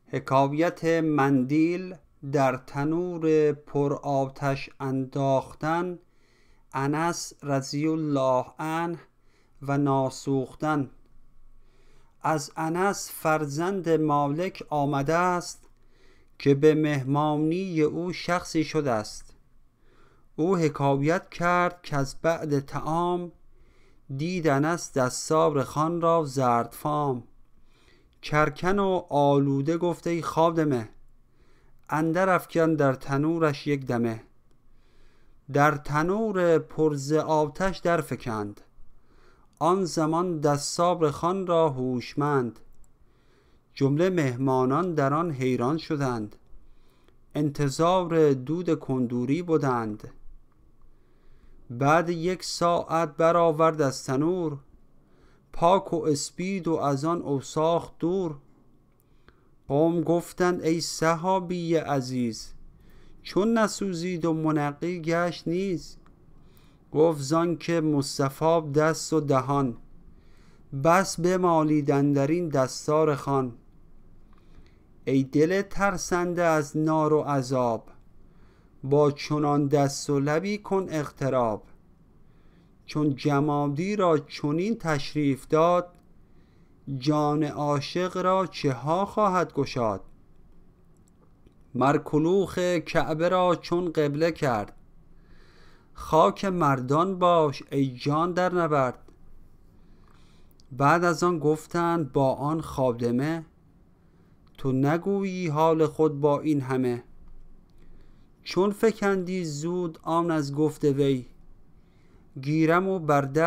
حکایت مندیل در تنور پر آتش انداختن انس رضی الله عنه و ناسوختن. از انس فرزند مالک آمده است که به مهمانی او شخصی شده است. او حکایت کرد که از بعد طعام دید انس دستار خان را زردفام، کرکن و آلوده گفته ای خادمه، اندر افکن در تنورش یک دمه. در تنور پر ز آتش در فکند، آن زمان دستار خان را هوشمند. جمله مهمانان در آن حیران شدند، انتظار دود کندوری بودند. بعد 1 ساعت برآورد از تنور، پاک و اسپید و از آن اوساخ دور. قوم گفتند ای صحابی عزیز، چون نسوزید و منقی گشت نیز؟ گفت زان که مصطفی دست و دهان، بس بمالید اندرین دستار خان. ای دل ترسنده از نار و عذاب، با چنان دست و لبی کن اقتراب. چون جمادی را چنین تشریف داد، جان عاشق را چه ها خواهد گشاد. مر کلوخ کعبه را چون قبله کرد، خاک مردان باش ای جان در نبرد. بعد از آن گفتند با آن خادمه، تو نگویی حال خود با این همه. چون فکندی زود آن از گفت وی، گیرم و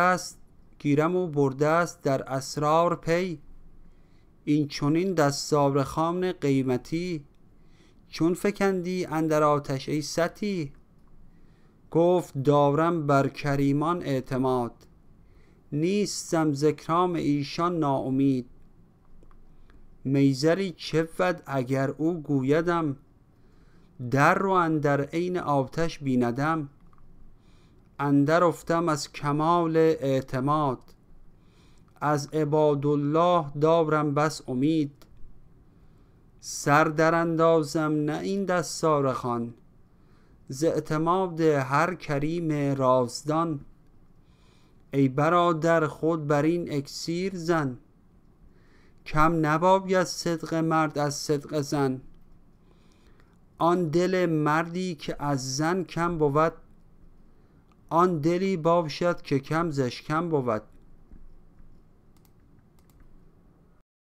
برده است در اسرار پی. این چنین دستار خان قیمتی، چون فکندی اندر آتش ای ستی. گفت دارم بر کریمان اعتماد، نیستم ز اکرام ایشان ناامید. میزری چه بود اگر او گویدم، در رو اندر عین آتش بیندم. اندر افتم از کمال اعتماد، از عبادالله دارم بس امید. سر در اندازم نه این دستار خان، ز اعتماد هر کریم رازدان. ای برادر خود بر این اکسیر زن، کم نباید صدق مرد از صدق زن. آن دل مردی که از زن کم بود، آن دلی باشد که کم زش کم بود.